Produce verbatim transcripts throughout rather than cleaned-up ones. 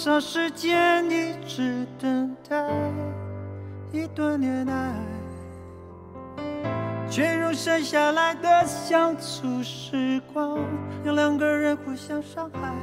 少时间一直等待一段恋爱，却用剩下来的相处时光，让两个人互相伤害。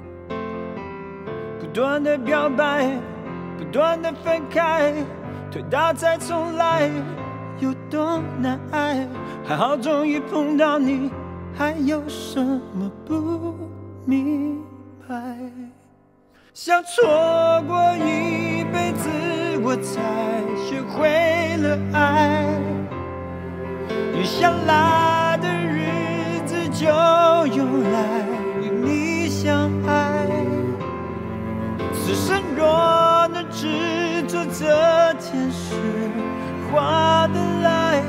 不断的表白，不断的分开，推倒再重来，有多难挨？还好终于碰到你，还有什么不明白？想错过一辈子，我才学会了爱。余下来的日子就用来与你相爱。此生若能只做这件事，划得来。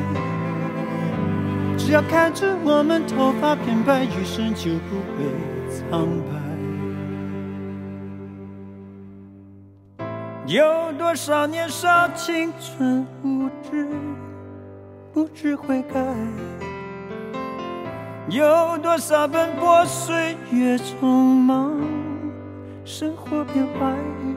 只要看着我们头发变白，余生就不会苍白。有多少年少青春无知，不知悔改？有多少奔波岁月匆忙，生活变坏？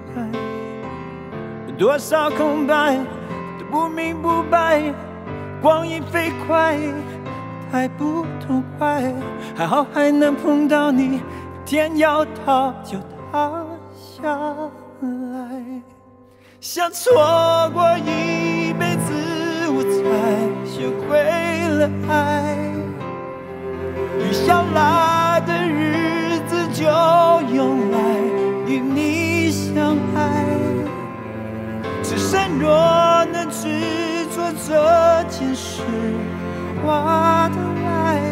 有多少空白都不明不白？光阴飞快，太不痛快。还好还能碰到你，天要塌就塌下来。想错过一辈子，我才学会了爱。余下来的日子就用来与你相爱。此生若能只做这件事，划得来。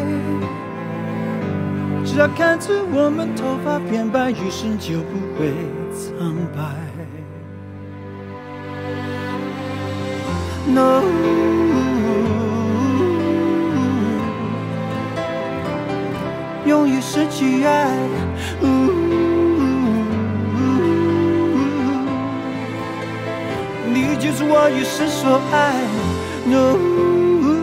只要看着我们头发变白，余生就不会苍白。No， 勇于失去爱，你就是我一生所爱。No。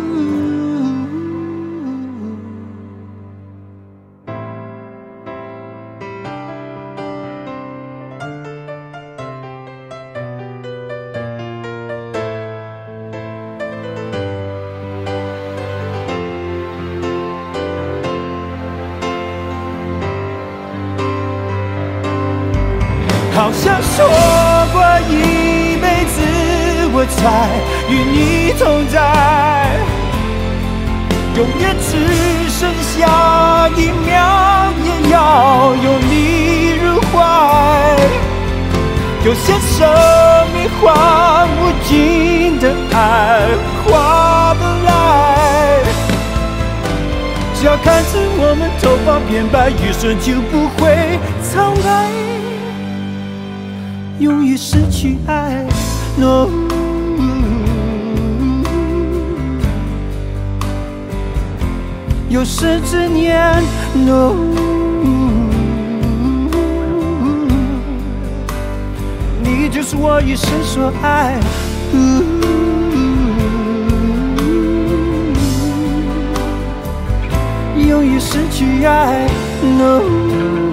好像说过一辈子，我才与你同在，永远只剩下一秒，也要有你入怀。有些生命换无尽的爱，划得来。只要看着我们头发变白，余生就不会苍白。勇于失去爱 ，no。有生之年 ，no。你就是我一生所爱。勇于失去爱 ，no。